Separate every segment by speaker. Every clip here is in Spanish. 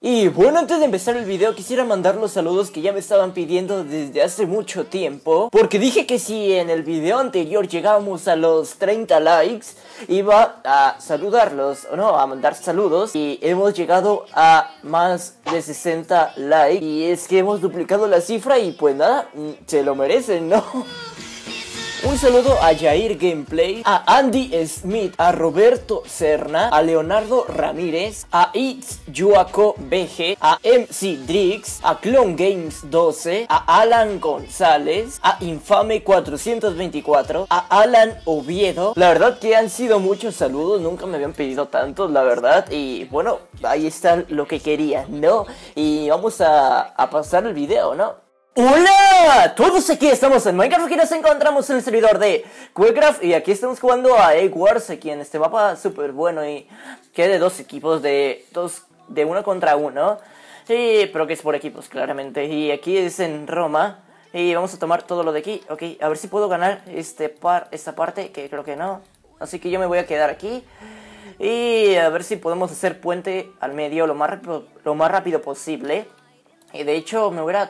Speaker 1: Y bueno, antes de empezar el video quisiera mandar los saludos que ya me estaban pidiendo desde hace mucho tiempo, porque dije que si en el video anterior llegábamos a los 30 likes iba a saludarlos, o no, a mandar saludos, y hemos llegado a más de 60 likes, y es que hemos duplicado la cifra y pues nada, se lo merecen, ¿no? Un saludo a Jair Gameplay, a Andy Smith, a Roberto Serna, a Leonardo Ramírez, a It's Yuaco BG, a MC Drix, a Clone Games 12, a Alan González, a Infame 424, a Alan Oviedo. La verdad que han sido muchos saludos, nunca me habían pedido tantos, la verdad. Y bueno, ahí está lo que querían, ¿no? Y vamos a pasar el video, ¿no? ¡Hola! Todos aquí estamos en Minecraft y nos encontramos en el servidor de QuakeCraft. Y aquí estamos jugando a Egg Wars aquí en este mapa súper bueno y que de dos equipos, de uno contra uno. Sí, pero que es por equipos claramente. Y aquí es en Roma. Y vamos a tomar todo lo de aquí. Ok, a ver si puedo ganar esta parte, que creo que no. Así que yo me voy a quedar aquí. Y a ver si podemos hacer puente al medio lo más rápido posible. Y de hecho me voy a...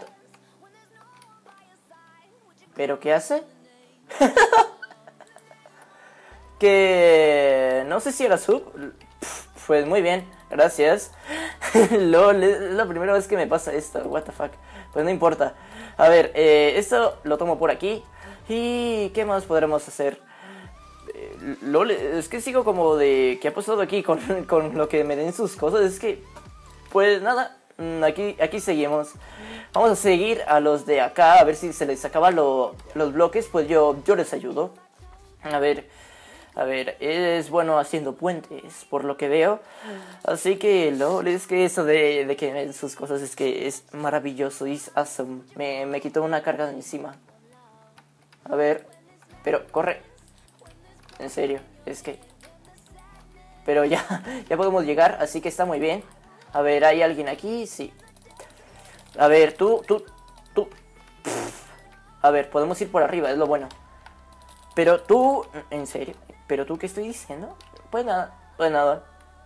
Speaker 1: ¿Pero qué hace? Que... no sé si era sub. Pues muy bien, gracias. LOL, es la primera vez que me pasa esto. What the fuck. Pues no importa. A ver, esto lo tomo por aquí. ¿Y qué más podremos hacer? LOL, es que sigo como de... ¿qué ha pasado aquí con lo que me den sus cosas? Es que... pues nada, aquí seguimos. Vamos a seguir a los de acá, a ver si se les acaban los bloques, pues yo les ayudo. A ver, es bueno haciendo puentes, por lo que veo. Así que, LOL, es que eso de que ven sus cosas es que es maravilloso, es awesome. Me quitó una carga de encima. A ver, pero corre. En serio, es que... pero ya podemos llegar, así que está muy bien. A ver, ¿hay alguien aquí? Sí. A ver, tú. A ver, podemos ir por arriba, es lo bueno. Pero tú... ¿en serio? ¿Pero tú qué estoy diciendo? Pues nada.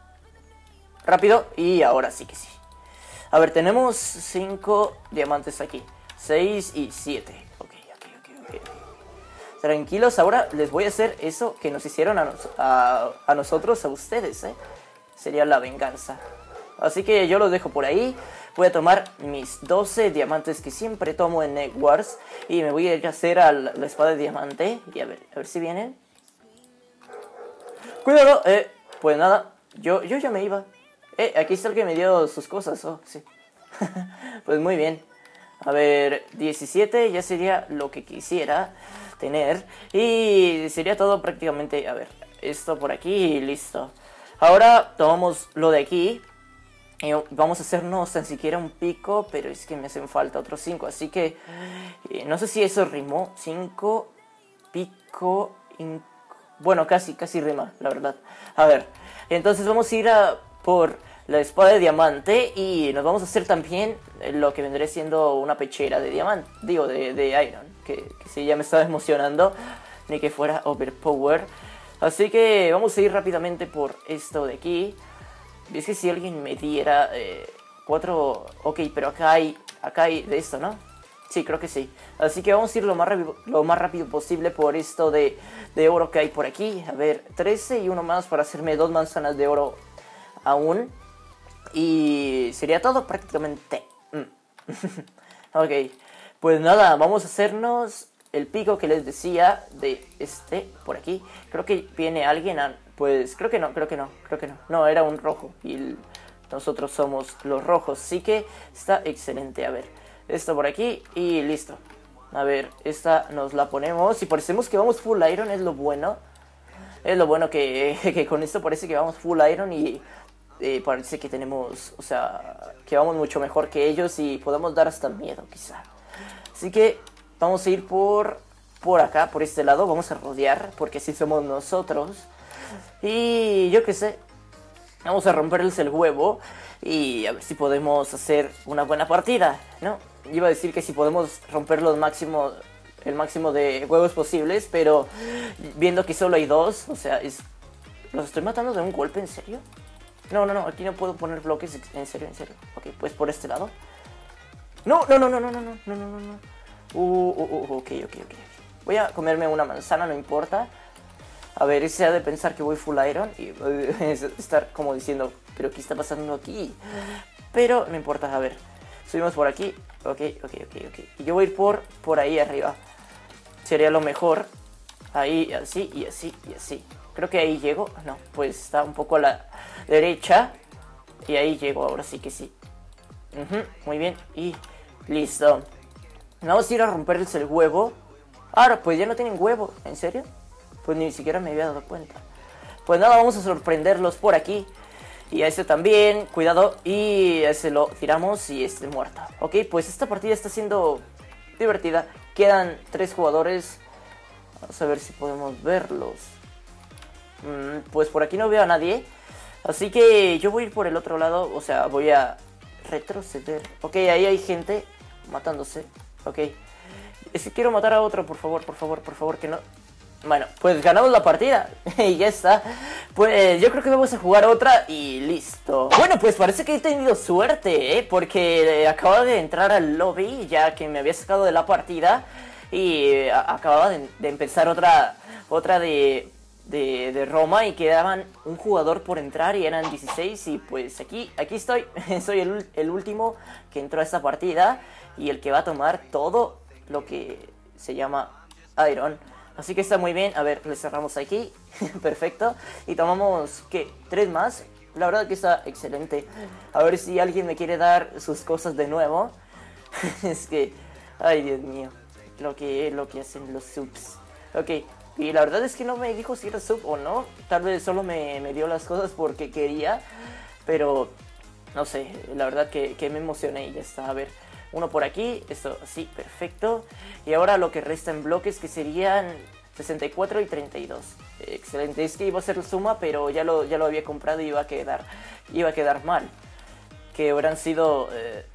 Speaker 1: Rápido, y ahora sí que sí. A ver, tenemos 5 diamantes aquí. 6 y 7. Ok. Tranquilos, ahora les voy a hacer eso que nos hicieron a nosotros, a ustedes, ¿eh? Sería la venganza. Así que yo los dejo por ahí. Voy a tomar mis 12 diamantes que siempre tomo en Egg Wars. Y me voy a ir a hacer a la espada de diamante. Y a ver si vienen. ¡Cuidado! Pues nada, yo ya me iba. Aquí está el que me dio sus cosas. Oh, sí. Pues muy bien. A ver, 17 ya sería lo que quisiera tener. Y sería todo prácticamente. A ver, esto por aquí y listo. Ahora tomamos lo de aquí. Y vamos a hacernos tan siquiera un pico, pero es que me hacen falta otros 5. Así que no sé si eso rimó. 5, pico, bueno, casi rima, la verdad. A ver, entonces vamos a ir por la espada de diamante. Y nos vamos a hacer también lo que vendría siendo una pechera de diamante. Digo, de iron. Que sí, ya me estaba emocionando. Ni que fuera overpower. Así que vamos a ir rápidamente por esto de aquí. Es que si alguien me diera 4... ok, pero acá hay de esto, ¿no? Sí, creo que sí. Así que vamos a ir lo más rápido posible por esto de oro que hay por aquí. A ver, 13 y uno más para hacerme 2 manzanas de oro aún. Y sería todo prácticamente. Ok, pues nada, vamos a hacernos el pico que les decía de por aquí. Creo que viene alguien pues creo que no. No, era un rojo y nosotros somos los rojos, así que está excelente. A ver, esto por aquí y listo. A ver, esta nos la ponemos. Si parecemos que vamos full iron, es lo bueno. Es lo bueno que con esto parece que vamos full iron y parece que tenemos, o sea, que vamos mucho mejor que ellos y podemos dar hasta miedo quizá. Así que vamos a ir por acá, por este lado. Vamos a rodear, porque así somos nosotros. Y yo qué sé, vamos a romperles el huevo y a ver si podemos hacer una buena partida, ¿no? Iba a decir que si podemos romper el máximo de huevos posibles, pero viendo que solo hay 2, o sea, ¿los estoy matando de un golpe, en serio? No, no, no, aquí no puedo poner bloques, en serio, en serio. Ok, pues por este lado. No, no, no, no, no, no, no, no, no, no. Ok, ok, ok. Voy a comerme una manzana, no importa. A ver, ese ha de pensar que voy full iron y estar como diciendo, pero ¿qué está pasando aquí? Pero no importa, a ver. Subimos por aquí. Ok, ok, ok, ok. Y yo voy a ir por ahí arriba. Sería lo mejor. Ahí, así, y así, y así. Creo que ahí llego. No, pues está un poco a la derecha. Y ahí llego, ahora sí que sí. Muy bien, y listo. Vamos a ir a romperles el huevo. Ahora, pues ya no tienen huevo. ¿En serio? Pues ni siquiera me había dado cuenta. Pues nada, vamos a sorprenderlos por aquí. Y a este también, cuidado. Y a ese lo tiramos y este muerto. Ok, pues esta partida está siendo divertida. Quedan 3 jugadores. Vamos a ver si podemos verlos. Pues por aquí no veo a nadie. Así que yo voy a ir por el otro lado. O sea, voy a retroceder. Ok, ahí hay gente matándose. Ok. Es que quiero matar a otro, por favor, por favor, por favor, que no. Bueno, pues ganamos la partida y ya está. Pues yo creo que vamos a jugar otra y listo. Bueno, pues parece que he tenido suerte, porque acababa de entrar al lobby ya que me había sacado de la partida. Y acababa de empezar otra de Roma y quedaban un jugador por entrar y eran 16 y pues aquí estoy. Soy el último que entró a esta partida y el que va a tomar todo lo que se llama Iron. Así que está muy bien. A ver, le cerramos aquí. Perfecto. Y tomamos, ¿qué? 3 más. La verdad que está excelente. A ver si alguien me quiere dar sus cosas de nuevo. Es que, ay Dios mío, lo que hacen los subs. Ok, y la verdad es que no me dijo si era sub o no. Tal vez solo me dio las cosas porque quería. Pero, no sé, la verdad que me emocioné y ya está. A ver, uno por aquí, esto así, perfecto. Y ahora lo que resta en bloques, que serían 64 y 32. Excelente, es que iba a ser suma, pero ya lo había comprado y iba a quedar mal. Que hubieran sido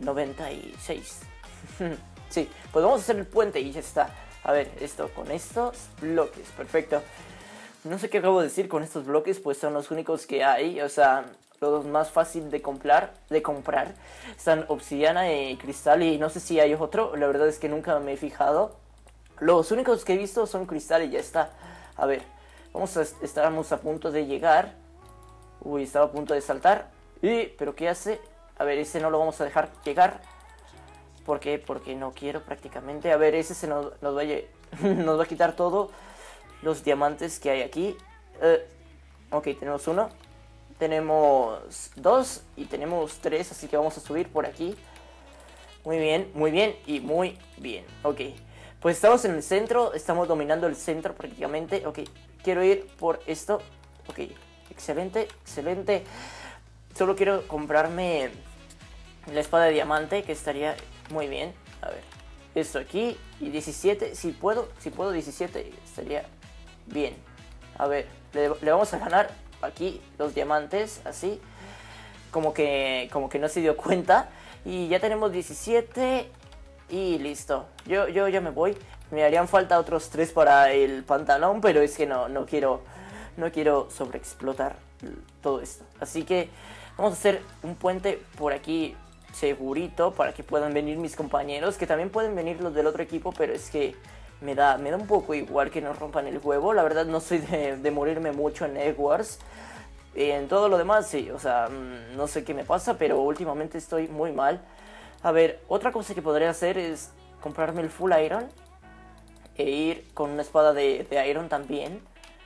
Speaker 1: 96. Sí, pues vamos a hacer el puente y ya está. A ver, esto con estos bloques, perfecto. No sé qué acabo de decir con estos bloques, pues son los únicos que hay. O sea, los más fácil de comprar. Están obsidiana y cristal y no sé si hay otro. La verdad es que nunca me he fijado. Los únicos que he visto son cristal y ya está. A ver, estábamos a punto de llegar. Uy, estaba a punto de saltar. ¿Pero qué hace? A ver, ese no lo vamos a dejar llegar. ¿Por qué? Porque no quiero prácticamente. A ver, ese nos va a quitar todo los diamantes que hay aquí. Ok, tenemos 1. Tenemos 2 y tenemos 3, así que vamos a subir por aquí. Muy bien y muy bien. Ok, pues estamos en el centro, estamos dominando el centro prácticamente. Ok, quiero ir por esto. Ok, excelente, excelente. Solo quiero comprarme la espada de diamante, que estaría muy bien. A ver, esto aquí y 17, si puedo 17 estaría bien. A ver, le vamos a ganar aquí los diamantes, así. Como que no se dio cuenta. Y ya tenemos 17 y listo. Yo ya me voy. Me harían falta otros 3 para el pantalón, pero es que no quiero sobreexplotar todo esto. Así que vamos a hacer un puente por aquí segurito para que puedan venir mis compañeros, que también pueden venir los del otro equipo, pero es que me da un poco igual que nos rompan el huevo. La verdad no soy de morirme mucho en Egg Wars. En todo lo demás sí, o sea, no sé qué me pasa, pero últimamente estoy muy mal. A ver, otra cosa que podría hacer es comprarme el full iron e ir con una espada de iron también.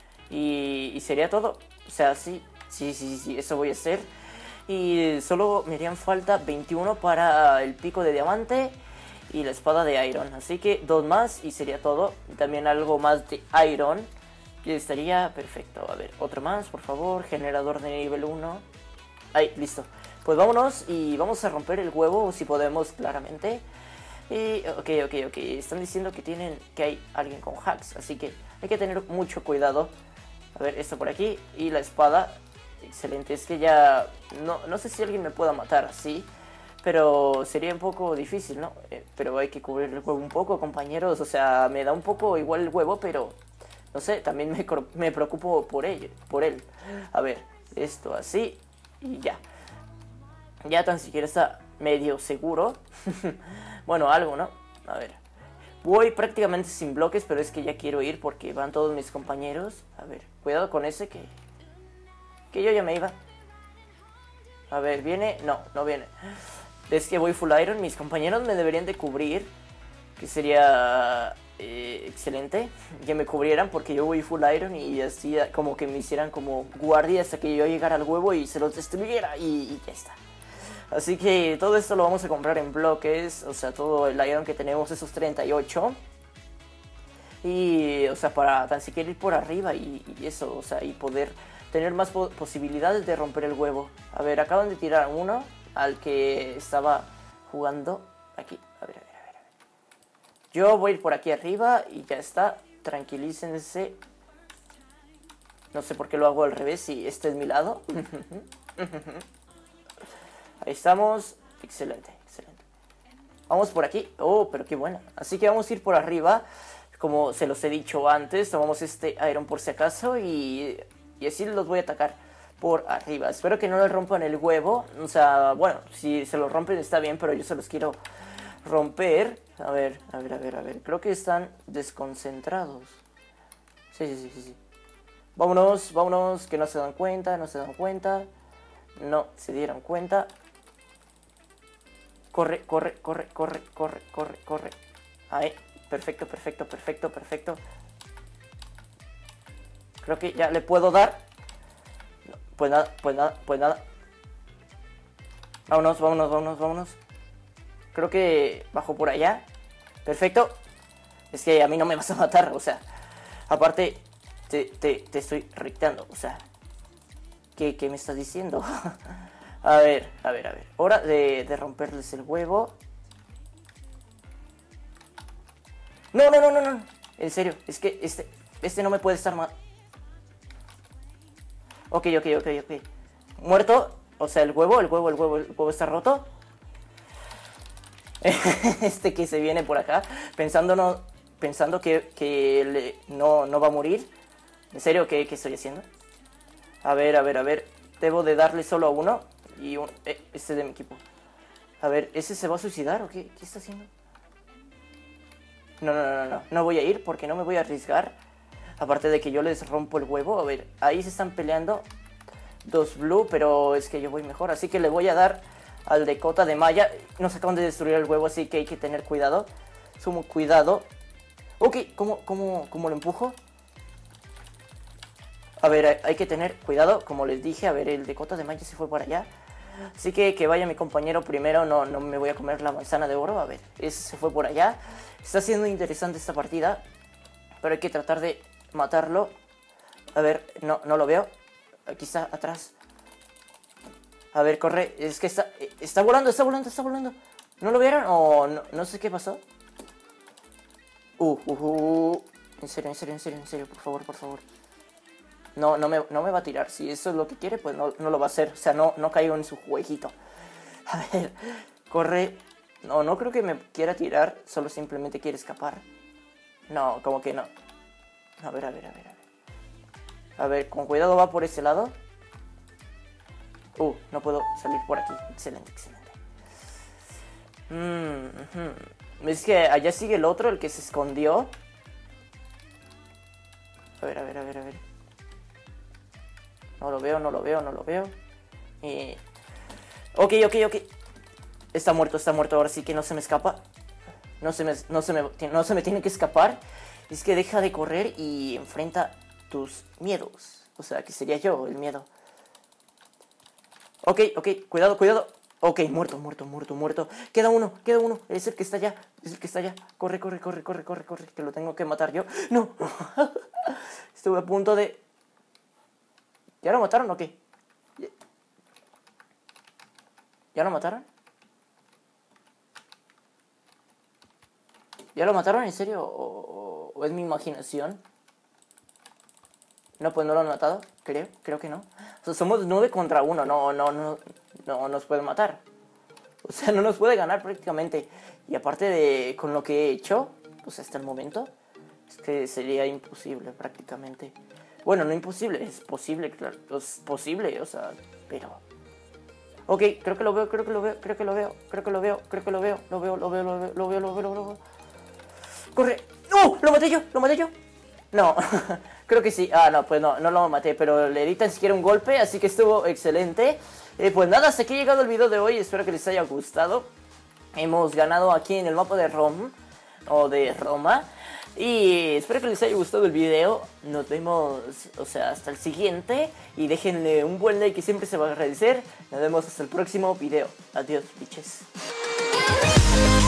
Speaker 1: Y sería todo. O sea, sí, eso voy a hacer. Y solo me harían falta 21 para el pico de diamante y la espada de iron. Así que 2 más y sería todo. También algo más de iron, que estaría perfecto. A ver, otro más, por favor. Generador de nivel 1. Ahí, listo. Pues vámonos y vamos a romper el huevo si podemos, claramente. Y ok. Están diciendo que hay alguien con hacks, así que hay que tener mucho cuidado. A ver, esto por aquí y la espada. Excelente, es que ya no sé si alguien me pueda matar así, pero sería un poco difícil, ¿no? Pero hay que cubrir el huevo un poco, compañeros. O sea, me da un poco igual el huevo, pero no sé, también me preocupo por él. A ver, esto así y ya. Ya tan siquiera está medio seguro. Bueno, algo, ¿no? A ver. Voy prácticamente sin bloques, pero es que ya quiero ir porque van todos mis compañeros. A ver, cuidado con ese que yo ya me iba. A ver, ¿viene? No, no viene. Es que voy full iron, mis compañeros me deberían de cubrir, que sería excelente que me cubrieran porque yo voy full iron y así como que me hicieran como guardia hasta que yo llegara al huevo y se los destruyera y ya está. Así que todo esto lo vamos a comprar en bloques, o sea, todo el iron que tenemos, esos 38. Y, o sea, para tan siquiera ir por arriba y eso, o sea, y poder tener más posibilidades de romper el huevo. A ver, acaban de tirar uno al que estaba jugando aquí. A ver. Yo voy a ir por aquí arriba y ya está. Tranquilícense. No sé por qué lo hago al revés si este es mi lado. Ahí estamos. Excelente. Vamos por aquí. Oh, pero qué buena. Así que vamos a ir por arriba. Como se los he dicho antes, tomamos este iron por si acaso y así los voy a atacar por arriba. Espero que no le rompan el huevo. O sea, bueno, si se lo rompen está bien, pero yo se los quiero romper. A ver. Creo que están desconcentrados. Sí. Vámonos, que no se dan cuenta. No se dieron cuenta. Corre. Ahí. Perfecto. Creo que ya le puedo dar. No, pues nada. Vámonos. Creo que bajo por allá. Perfecto. Es que a mí no me vas a matar, o sea. Aparte, te estoy recteando, o sea. ¿Qué me estás diciendo? A ver. Hora de romperles el huevo. No. En serio, es que este no me puede estar mal. Ok. Muerto. O sea, el huevo está roto. Este que se viene por acá, pensando que no va a morir. ¿En serio? ¿Qué estoy haciendo? A ver. Debo de darle solo a uno. Y este de mi equipo. A ver, ¿ese se va a suicidar o qué está haciendo? No voy a ir porque no me voy a arriesgar. Aparte de que yo les rompo el huevo. A ver, ahí se están peleando dos blue, pero es que yo voy mejor. Así que le voy a dar al de cota de malla. Nos acaban de destruir el huevo, así que hay que tener cuidado. Sumo cuidado. Ok, ¿cómo lo empujo? A ver, hay que tener cuidado. Como les dije, a ver, el de cota de malla se fue para allá. Así que vaya mi compañero primero. No me voy a comer la manzana de oro. A ver, ese se fue por allá. Está siendo interesante esta partida, pero hay que tratar de matarlo. A ver, no lo veo. Aquí está, atrás. A ver, corre. Es que está volando. ¿No lo vieron? O no sé qué pasó. En serio, por favor. No me va a tirar. Si eso es lo que quiere, pues no lo va a hacer. O sea, no caigo en su jueguito. A ver, corre. No creo que me quiera tirar. Solo simplemente quiere escapar. No, como que no. A ver. A ver, con cuidado va por ese lado. No puedo salir por aquí. Excelente. Es que allá sigue el otro, el que se escondió. A ver. No lo veo. Ok. Está muerto. Ahora sí que no se me escapa. No se me tiene que escapar. Es que deja de correr y enfrenta tus miedos. O sea, que sería yo el miedo. Ok, cuidado. Ok, muerto. Queda uno. Es el que está allá. Corre. Que lo tengo que matar yo. No. Estuve a punto de... ¿Ya lo mataron o qué? ¿Ya lo mataron? ¿Ya lo mataron en serio? ¿O es mi imaginación? No, pues no lo han matado. Creo que no. O sea, somos 9 contra 1. No nos pueden matar. O sea, no nos puede ganar prácticamente. Y aparte de con lo que he hecho, pues hasta el momento, es que sería imposible prácticamente. Bueno, no imposible, es posible, claro. Es posible, o sea, pero Ok, creo que lo veo, creo que lo veo, creo que lo veo, creo que lo veo, creo que lo veo, lo veo, lo veo, lo veo, lo veo, lo veo, lo veo. ¡Corre! ¡No! ¡Lo maté yo! ¿Lo maté yo? No, creo que sí. Ah, no, pues no lo maté, pero le di tan siquiera un golpe, así que estuvo excelente. Pues nada, hasta aquí ha llegado el video de hoy, espero que les haya gustado. Hemos ganado aquí en el mapa de Roma. Y espero que les haya gustado el video. Nos vemos, hasta el siguiente. Y déjenle un buen like que siempre se va a agradecer. Nos vemos hasta el próximo video. Adiós, biches.